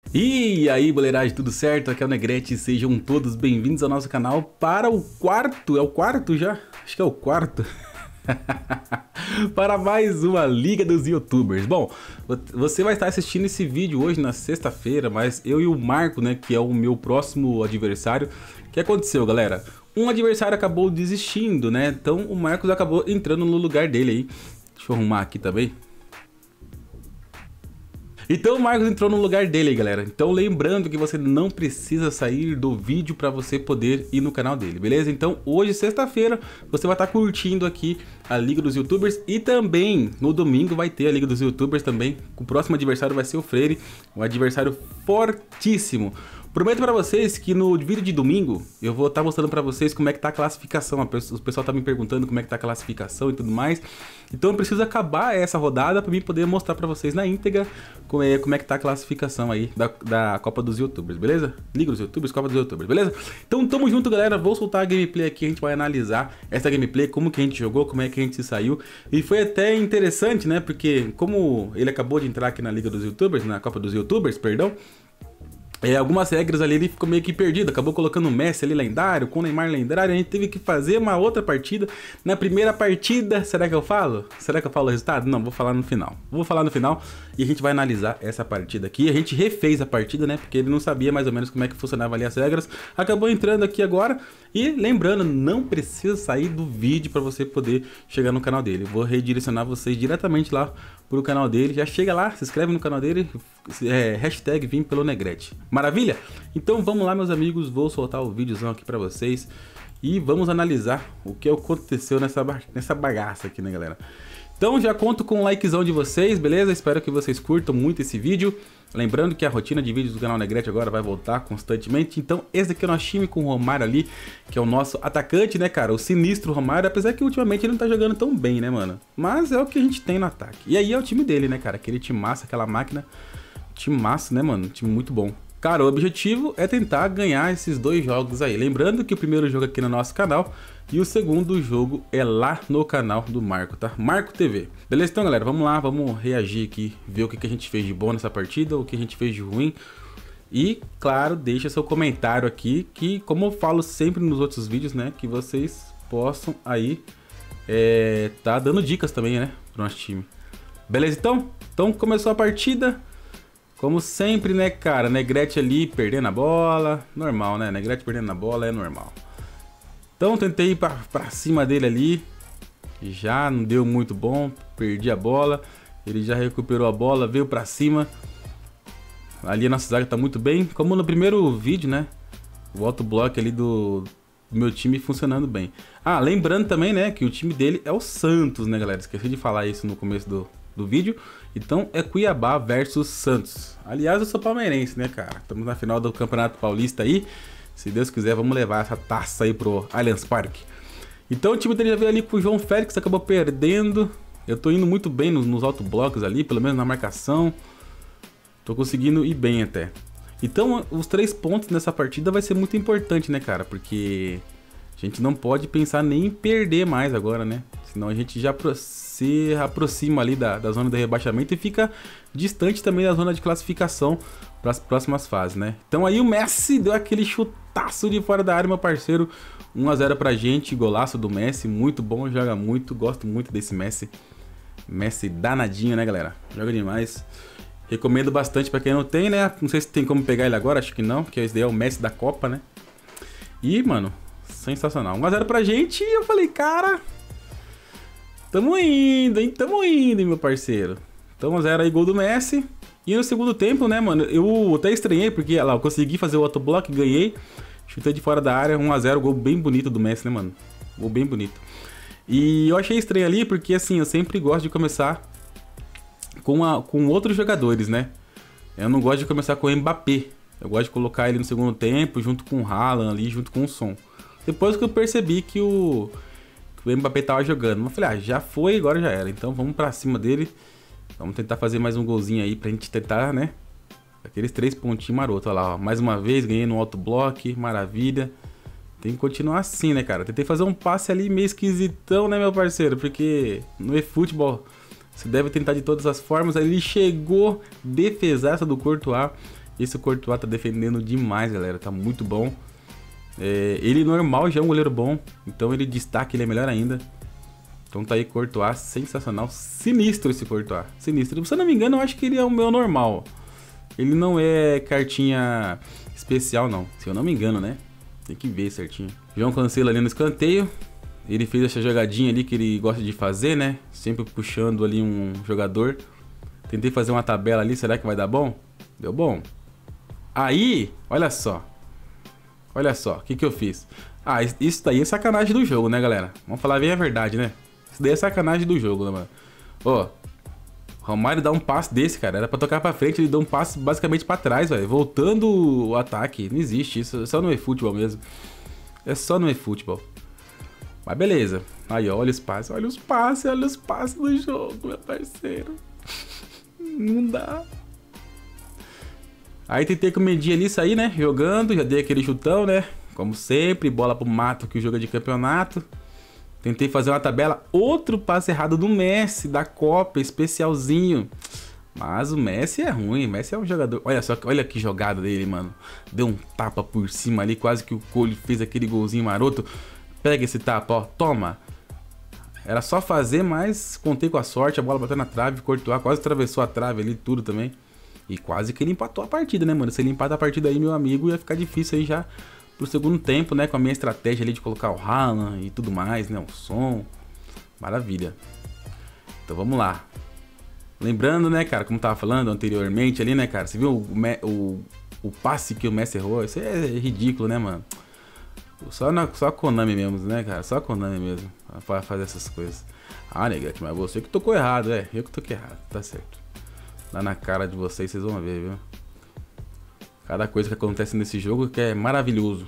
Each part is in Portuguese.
E aí, boleiragem, tudo certo? Aqui é o Negrete, sejam todos bem-vindos ao nosso canal para o quarto, é o quarto já? Acho que é o quarto. Para mais uma Liga dos Youtubers. Bom, você vai estar assistindo esse vídeo hoje na sexta-feira, mas eu e o Marco, né, que é o meu próximo adversário. O que aconteceu, galera? Um adversário acabou desistindo, né? Então o Marcos acabou entrando no lugar dele aí. Deixa eu arrumar aqui também. Então o Marcos entrou no lugar dele, galera. Então lembrando que você não precisa sair do vídeo para você poder ir no canal dele, beleza? Então hoje, sexta-feira, você vai estar curtindo aqui a Liga dos Youtubers. E também no domingo vai ter a Liga dos Youtubers também. O próximo adversário vai ser o Freire, um adversário fortíssimo. Prometo para vocês que no vídeo de domingo eu vou estar mostrando para vocês como é que tá a classificação. O pessoal tá me perguntando como é que tá a classificação e tudo mais. Então eu preciso acabar essa rodada para mim poder mostrar para vocês na íntegra como é que tá a classificação aí da Copa dos Youtubers, beleza? Liga dos Youtubers, Copa dos Youtubers, beleza? Então tamo junto, galera. Vou soltar a gameplay aqui, a gente vai analisar essa gameplay, como que a gente jogou, como é que a gente se saiu. E foi até interessante, né? Porque como ele acabou de entrar aqui na Liga dos Youtubers, na Copa dos Youtubers, perdão. Algumas regras ali ele ficou meio que perdido, acabou colocando o Messi ali lendário, com o Neymar lendário, a gente teve que fazer uma outra partida. Na primeira partida, será que eu falo? Será que eu falo o resultado? Não, vou falar no final. Vou falar no final e a gente vai analisar essa partida aqui. A gente refez a partida, né, porque ele não sabia mais ou menos como é que funcionava ali as regras. Acabou entrando aqui agora e lembrando, não precisa sair do vídeo para você poder chegar no canal dele. Eu vou redirecionar vocês diretamente lá pro canal dele. Já chega lá, se inscreve no canal dele, hashtag vim pelo Negrete. Maravilha? Então vamos lá, meus amigos, vou soltar o videozão aqui pra vocês e vamos analisar o que aconteceu nessa bagaça aqui, né, galera? Então já conto com o likezão de vocês, beleza? Espero que vocês curtam muito esse vídeo. Lembrando que a rotina de vídeos do canal Negrete agora vai voltar constantemente. Então esse aqui é o nosso time com o Romário ali, que é o nosso atacante, né, cara? O sinistro Romário, apesar que ultimamente ele não tá jogando tão bem, né, mano? Mas é o que a gente tem no ataque. E aí é o time dele, né, cara? Aquele time massa, aquela máquina. Time massa, né, mano? Time muito bom. Cara, o objetivo é tentar ganhar esses dois jogos aí. Lembrando que o primeiro jogo aqui no nosso canal e o segundo jogo é lá no canal do Marco, tá? Marco TV. Beleza? Então, galera, vamos lá, vamos reagir aqui, ver o que a gente fez de bom nessa partida, o que a gente fez de ruim. E, claro, deixa seu comentário aqui, que como eu falo sempre nos outros vídeos, né, que vocês possam aí tá dando dicas também, né, pro nosso time. Beleza, então? Então começou a partida. Como sempre, né, cara, Negrete ali perdendo a bola, normal, né, Negrete perdendo a bola é normal. Então tentei ir pra cima dele ali, já não deu muito bom, perdi a bola, ele já recuperou a bola, veio pra cima. Ali a nossa zaga tá muito bem, como no primeiro vídeo, né, o autoblock ali do meu time funcionando bem. Ah, lembrando também, né, que o time dele é o Santos, né, galera, esqueci de falar isso no começo do vídeo. Então é Cuiabá versus Santos. Aliás, eu sou palmeirense, né, cara? Estamos na final do Campeonato Paulista aí. Se Deus quiser, vamos levar essa taça aí pro Allianz Parque. Então o time dele já veio ali pro João Félix, acabou perdendo. Eu tô indo muito bem nos autoblocos ali, pelo menos na marcação. Tô conseguindo ir bem até. Então os 3 pontos nessa partida vai ser muito importante, né, cara? Porque a gente não pode pensar nem em perder mais agora, né? Senão a gente já se aproxima ali da zona de rebaixamento e fica distante também da zona de classificação para as próximas fases, né? Então aí o Messi deu aquele chutaço de fora da área, meu parceiro. 1 a 0 pra gente, golaço do Messi, muito bom, joga muito, gosto muito desse Messi. Messi danadinho, né, galera? Joga demais. Recomendo bastante para quem não tem, né? Não sei se tem como pegar ele agora, acho que não, porque esse daí é o Messi da Copa, né? E, mano, sensacional. 1 a 0 pra gente e eu falei, cara, tamo indo, hein? Tamo indo, meu parceiro. Então 1 a 0 aí, gol do Messi. E no segundo tempo, né, mano, eu até estranhei, porque lá, eu consegui fazer o autoblock, ganhei. Chutei de fora da área, 1 a 0, gol bem bonito do Messi, né, mano? Gol bem bonito. E eu achei estranho ali, porque assim, eu sempre gosto de começar com outros jogadores, né? Eu não gosto de começar com o Mbappé. Eu gosto de colocar ele no segundo tempo, junto com o Haaland ali, junto com o Son. Depois que eu percebi que o Mbappé tava jogando, eu falei, ah, já foi, agora já era. Então vamos pra cima dele. Vamos tentar fazer mais um golzinho aí pra gente tentar, né? Aqueles 3 pontinhos marotos, olha lá, ó. Mais uma vez, ganhei no autoblock, maravilha. Tem que continuar assim, né, cara? Tentei fazer um passe ali meio esquisitão, né, meu parceiro? Porque no eFootball você deve tentar de todas as formas. Aí ele chegou, defesaça do Courtois. Esse Courtois tá defendendo demais, galera. Tá muito bom. Ele normal já é um goleiro bom. Então ele destaca, ele é melhor ainda. Então tá aí Courtois, sensacional. Sinistro esse Courtois. Sinistro. Se eu não me engano, eu acho que ele é o meu normal. Ele não é cartinha especial, não. Se eu não me engano, né? Tem que ver certinho. João Cancelo ali no escanteio. Ele fez essa jogadinha ali que ele gosta de fazer, né? Sempre puxando ali um jogador. Tentei fazer uma tabela ali, será que vai dar bom? Deu bom. Aí, olha só. Olha só, o que eu fiz? Ah, isso daí é sacanagem do jogo, né, galera? Vamos falar bem a verdade, né? Isso daí é sacanagem do jogo, né, mano? Ó, Romário dá um passe desse, cara. Era pra tocar pra frente, ele dá um passe basicamente pra trás, velho. Voltando o ataque. Não existe isso, só no eFootball mesmo. É só no eFootball. Mas beleza. Aí, ó, olha os passes. Olha os passes do jogo, meu parceiro. Não dá. Aí tentei com o Mendy ali sair, né? Jogando, já dei aquele chutão, né? Como sempre, bola pro mato que o jogo é de campeonato. Tentei fazer uma tabela. Outro passe errado do Messi, da Copa, especialzinho. Mas o Messi é ruim, o Messi é um jogador... Olha só, olha que jogada dele, mano. Deu um tapa por cima ali, quase que o Cole fez aquele golzinho maroto. Pega esse tapa, ó, toma. Era só fazer, mas contei com a sorte, a bola bateu na trave, Courtois quase atravessou a trave ali, tudo também. E quase que ele empatou a partida, né, mano? Se ele empatar a partida aí, meu amigo, ia ficar difícil aí já pro segundo tempo, né? Com a minha estratégia ali de colocar o Haaland e tudo mais, né? O som. Maravilha. Então vamos lá. Lembrando, né, cara, como tava falando anteriormente ali, né, cara? Você viu o passe que o Messi errou? Isso é ridículo, né, mano? Só a Konami mesmo, né, cara? Só a Konami mesmo pra fazer essas coisas. Ah, nega, mas você que tocou errado, eu que toquei errado, tá certo. Lá na cara de vocês, vocês vão ver, viu? Cada coisa que acontece nesse jogo que é maravilhoso.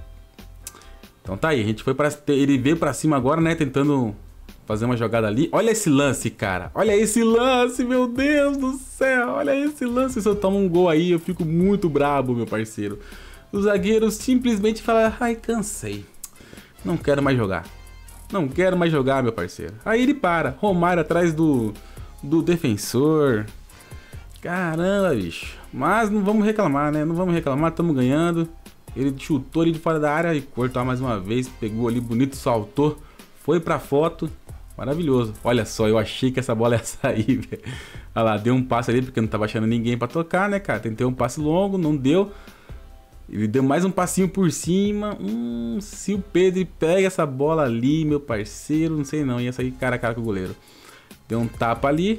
Então tá aí, a gente foi pra... Ele veio pra cima agora, né? Tentando fazer uma jogada ali. Olha esse lance, cara. Olha esse lance, meu Deus do céu. Olha esse lance. Se eu tomo um gol aí, eu fico muito brabo, meu parceiro. Os zagueiros simplesmente falam: ai, cansei. Não quero mais jogar. Não quero mais jogar, meu parceiro. Aí ele para. Romário atrás do defensor. Caramba, bicho. Mas não vamos reclamar, né? Não vamos reclamar, estamos ganhando. Ele chutou ali de fora da área e cortou mais uma vez. Pegou ali bonito, saltou. Foi pra foto. Maravilhoso. Olha só, eu achei que essa bola ia sair, velho. Olha lá, deu um passe ali porque não tava achando ninguém pra tocar, né, cara? Tentei um passe longo, não deu. Ele deu mais um passinho por cima. Se o Pedro pega essa bola ali, meu parceiro, não sei não. Ia sair cara a cara com o goleiro. Deu um tapa ali.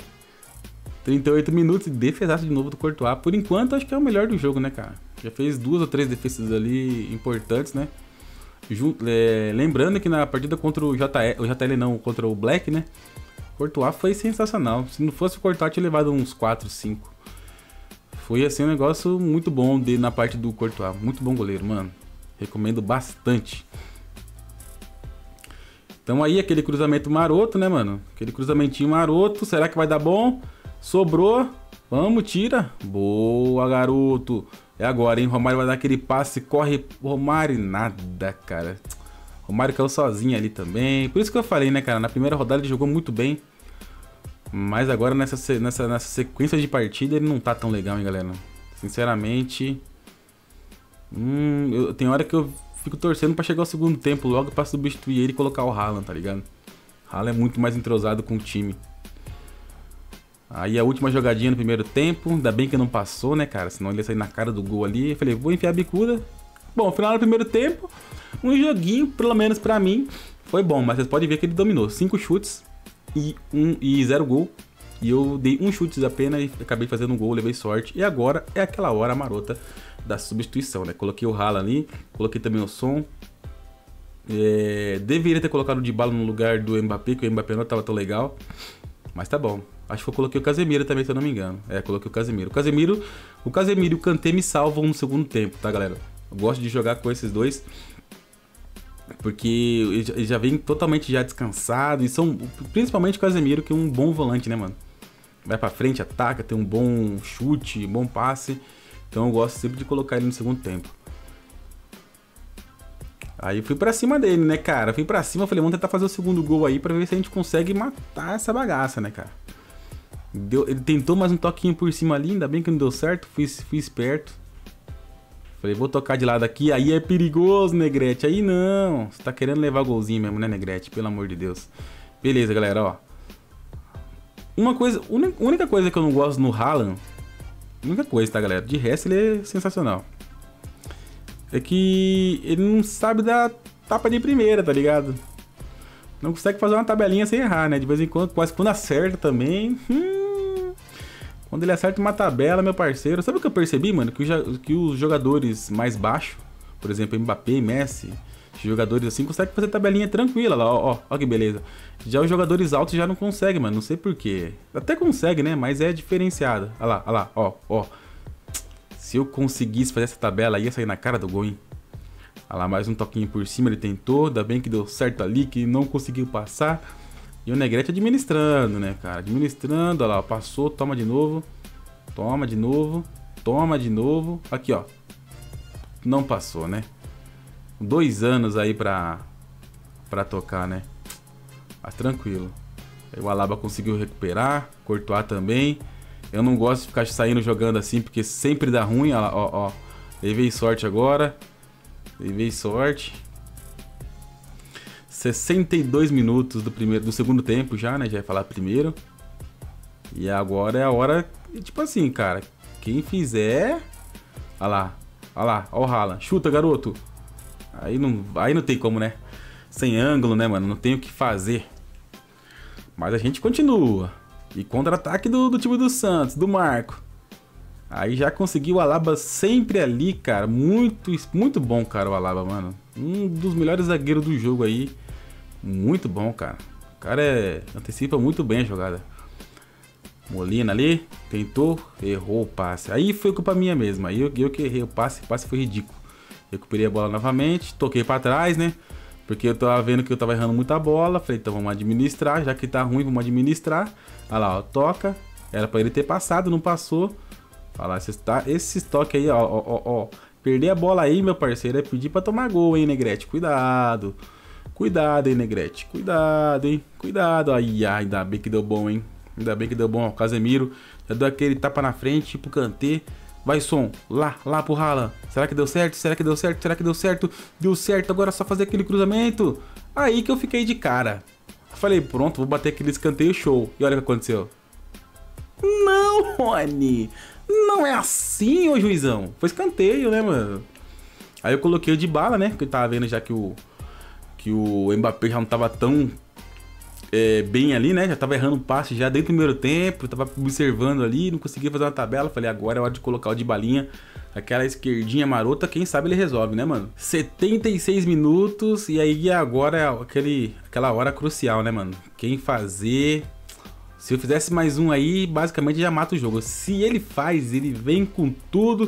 38 minutos e defesaço de novo do Courtois. Por enquanto, acho que é o melhor do jogo, né, cara? Já fez 2 ou 3 defesas ali importantes, né? Lembrando que na partida contra o JL não, contra o Black, né? Courtois foi sensacional. Se não fosse o Courtois, tinha levado uns 4, 5. Foi assim um negócio muito bom dele na parte do Courtois. Muito bom goleiro, mano. Recomendo bastante. Então aí, aquele cruzamento maroto, né, mano? Aquele cruzamentinho maroto. Será que vai dar bom? Sobrou. Vamos, tira. Boa, garoto. É agora, hein? Romário vai dar aquele passe. Corre, Romário. Nada, cara. Romário caiu sozinho ali também. Por isso que eu falei, né, cara? Na primeira rodada ele jogou muito bem. Mas agora nessa sequência de partida ele não tá tão legal, hein, galera? Sinceramente. Tem hora que eu fico torcendo pra chegar ao segundo tempo logo pra substituir ele e colocar o Haaland, tá ligado? Haaland é muito mais entrosado com o time. Aí a última jogadinha no primeiro tempo, ainda bem que não passou, né, cara? Senão ele ia sair na cara do gol ali. Eu falei, vou enfiar a bicuda. Bom, final do primeiro tempo, um joguinho, pelo menos pra mim, foi bom. Mas vocês podem ver que ele dominou. 5 chutes e 0 gol. E eu dei um chute apenas e acabei fazendo um gol, levei sorte. E agora é aquela hora marota da substituição, né? Coloquei o Haaland ali, coloquei também o Son. Deveria ter colocado o Dybala no lugar do Mbappé, que o Mbappé não tava tão legal. Mas tá bom. Acho que eu coloquei o Casemiro também, se eu não me engano. Coloquei o Casemiro. O Casemiro e o Kanté me salvam no segundo tempo, tá, galera? Eu gosto de jogar com esses dois. Porque eles já vêm totalmente já descansados. E são, principalmente o Casemiro, que é um bom volante, né, mano? Vai pra frente, ataca, tem um bom chute, bom passe. Então eu gosto sempre de colocar ele no segundo tempo. Aí eu fui pra cima dele, né, cara? Fui pra cima, falei, vamos tentar fazer o segundo gol aí pra ver se a gente consegue matar essa bagaça, né, cara? Ele tentou mais um toquinho por cima ali, ainda bem que não deu certo, fui esperto. Falei, vou tocar de lado aqui, aí é perigoso, Negrete. Aí não, você tá querendo levar golzinho mesmo, né, Negrete? Pelo amor de Deus. Beleza, galera, ó. Uma coisa, única coisa que eu não gosto no Haaland, única coisa, tá, galera? De resto, ele é sensacional. É que ele não sabe dar tapa de primeira, tá ligado? Não consegue fazer uma tabelinha sem errar, né? De vez em quando, quase quando acerta também. Quando ele acerta uma tabela, meu parceiro... Sabe o que eu percebi, mano? Que os jogadores mais baixos, por exemplo, Mbappé, Messi, jogadores assim, conseguem fazer tabelinha tranquila lá, ó que beleza. Já os jogadores altos já não conseguem, mano, não sei porquê. Até consegue, né? Mas é diferenciado. Olha lá, ó. Se eu conseguisse fazer essa tabela, ia sair na cara do gol, hein? Olha lá, mais um toquinho por cima, ele tentou, ainda bem que deu certo ali, que não conseguiu passar. E o Negrete administrando, né, cara? Administrando, olha lá, passou, toma de novo. Toma de novo, toma de novo. Aqui, ó. Não passou, né? 2 anos aí pra tocar, né? Mas tranquilo. Aí o Alaba conseguiu recuperar, Courtois também. Eu não gosto de ficar saindo jogando assim, porque sempre dá ruim. Olha lá, ó. Levei sorte agora. Levei sorte. 62 minutos do segundo tempo já, né? Já ia falar primeiro. E agora é a hora... Tipo assim, cara. Quem fizer... Olha lá, ó o Haaland. Chuta, garoto. Aí não tem como, né? Sem ângulo, né, mano? Não tem o que fazer. Mas a gente continua. E contra-ataque do time do Santos, do Marco. Aí já conseguiu o Alaba sempre ali, cara. Muito bom, cara, o Alaba, mano. Um dos melhores zagueiros do jogo aí. Muito bom, cara. O cara antecipa muito bem a jogada. Molina ali, tentou, errou o passe. Aí foi culpa minha mesmo. Aí eu que errei o passe foi ridículo. Recuperei a bola novamente, toquei pra trás, né? Porque eu tava vendo que eu tava errando muita bola. Falei, então vamos administrar, já que tá ruim, vamos administrar. Olha lá, ó, toca. Era pra ele ter passado, não passou. Olha lá, esse toque aí, ó. Perder a bola aí, meu parceiro, é pedir pra tomar gol, hein, Negrete? Cuidado. Cuidado, hein, Negrete? Cuidado, hein? Cuidado. Aí, ainda bem que deu bom, hein? Ainda bem que deu bom. O Casemiro já deu aquele tapa na frente, tipo Kanté. Vai, som. Lá pro Haaland. Será que deu certo? Será que deu certo? Será que deu certo? Deu certo. Agora é só fazer aquele cruzamento. Aí que eu fiquei de cara. Falei, pronto, vou bater aquele escanteio show. E olha o que aconteceu. Não, Rony. Não é assim, ô juizão. Foi escanteio, né, mano? Aí eu coloquei o Dybala, né? Porque eu tava vendo já que o Mbappé já não tava tão bem ali, né? Já tava errando um passe já desde o primeiro tempo. Tava observando ali, não conseguia fazer uma tabela. Falei, agora é hora de colocar o Dybalinha. Aquela esquerdinha marota, quem sabe ele resolve, né, mano? 76 minutos e aí agora é aquela hora crucial, né, mano? Quem fazer... Se eu fizesse mais um aí, basicamente já mata o jogo. Se ele faz, ele vem com tudo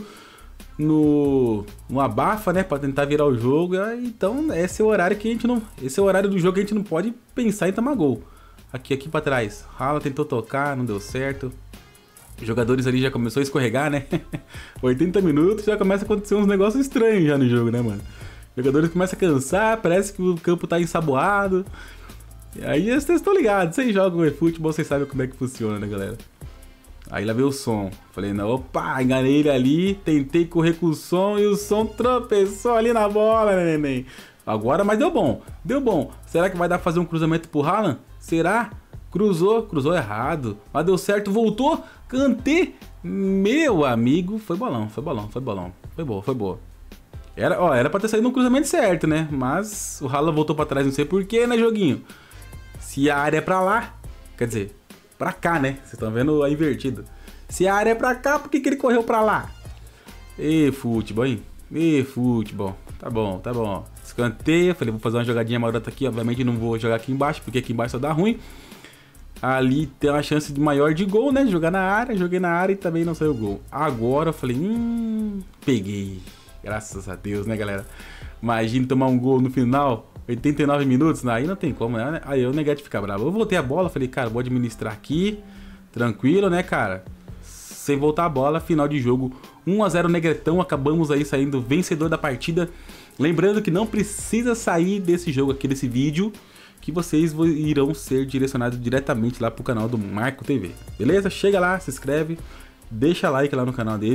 no abafa, né, pra tentar virar o jogo. Então esse é o horário que a gente não... Esse é o horário do jogo que a gente não pode pensar em tomar gol. Aqui pra trás. Haaland tentou tocar, não deu certo. Os jogadores ali já começou a escorregar, né? 80 minutos já começa a acontecer uns negócios estranhos já no jogo, né, mano? Os jogadores começam a cansar, parece que o campo tá ensaboado. E aí vocês estão ligados, vocês jogam futebol, vocês sabem como é que funciona, né, galera? Aí lá veio o som. Falei, não, opa, enganei ele ali, tentei correr com o som e o som tropeçou ali na bola, né, neném? Agora, mas deu bom, deu bom. Será que vai dar pra fazer um cruzamento pro Haaland? Será? Cruzou errado, mas deu certo, voltou, Kanté, meu amigo, foi bolão. Foi boa. Era pra ter saído no cruzamento certo, né? Mas o Haaland voltou pra trás, não sei porquê, né, joguinho? Se a área é pra lá, quer dizer, pra cá, né? Vocês estão vendo a invertido. Se a área é pra cá, por que ele correu pra lá? Ê, futebol, hein? Ê, futebol. Tá bom. Escanteio, falei, vou fazer uma jogadinha marota aqui. Obviamente não vou jogar aqui embaixo, porque aqui embaixo só dá ruim. Ali tem uma chance maior de gol, né? Jogar na área, joguei na área e também não saiu gol. Agora eu falei, peguei. Graças a Deus, né, galera? Imagina tomar um gol no final, 89 minutos, aí não tem como, né? Aí o Negrete fica bravo. Eu voltei a bola, falei, cara, vou administrar aqui, tranquilo, né, cara? Sem voltar a bola, final de jogo, 1 a 0 Negretão, acabamos aí saindo vencedor da partida. Lembrando que não precisa sair desse jogo aqui, desse vídeo, que vocês irão ser direcionados diretamente lá pro canal do Marco TV, beleza? Chega lá, se inscreve, deixa like lá no canal dele,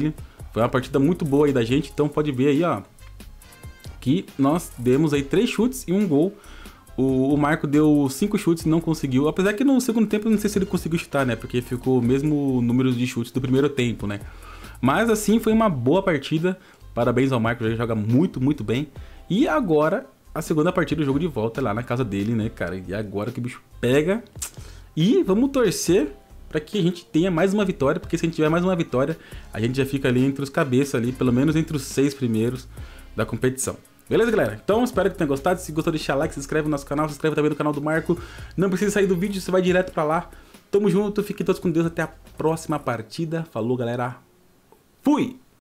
Foi uma partida muito boa aí da gente, então pode ver aí, ó, que nós demos aí 3 chutes e 1 gol. O Marco deu 5 chutes e não conseguiu, apesar que no segundo tempo eu não sei se ele conseguiu chutar, né, porque ficou o mesmo número de chutes do primeiro tempo, né. Mas assim, foi uma boa partida, parabéns ao Marco, ele joga muito, muito bem. E agora, a segunda partida do jogo de volta lá na casa dele, né, cara, e agora que o bicho pega. E vamos torcer para que a gente tenha mais uma vitória, porque se a gente tiver mais uma vitória, a gente já fica ali entre os cabeças ali, pelo menos entre os 6 primeiros da competição. Beleza, galera? Então, espero que tenham gostado. Se gostou, deixa like, se inscreve no nosso canal, se inscreve também no canal do Marco. Não precisa sair do vídeo, você vai direto pra lá. Tamo junto, fiquem todos com Deus, até a próxima partida. Falou, galera. Fui!